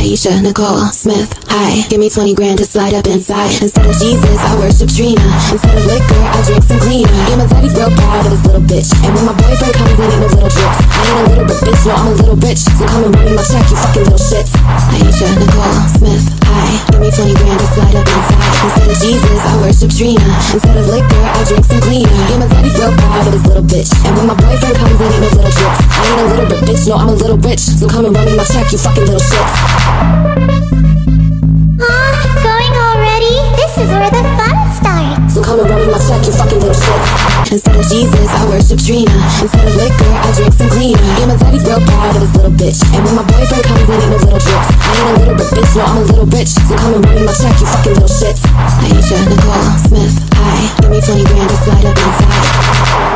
Aisha, Nicole, Smith, hi. Give me 20 grand to slide up inside. Instead of Jesus, I worship Trina. Instead of liquor, I drink some cleaner. Yeah, my daddy's real proud of his little bitch. And when my boyfriend comes in, ain't no little drips. I ain't a little bit bitch, no, I'm a little rich. So come and run me my check, you fucking little shits. Aisha, Nicole, Smith, hi. Give me 20 grand to slide up inside. Instead of Jesus, I worship Trina. Instead of liquor, I drink some cleaner. Yeah, my daddy's real proud of his little bitch. And when my boyfriend comes in, ain't no little drips. I ain't a little bit bitch, no, I'm a little rich. So come and run me my check, you fucking little shits. Going already? This is where the fun starts. So come and run me my check, you fucking little shits. Instead of Jesus, I worship Trina. Instead of liquor, I drink some cleaner. Yeah, my daddy's real proud of his little bitch. And when my boyfriend comes in, ain't no little drips. I ain't a little bit bitch, no, I'm a little rich. So come and run me my check, you fucking little shits. Aisha, Nicole, Smith, hi. Give me 20 grand to slide up inside.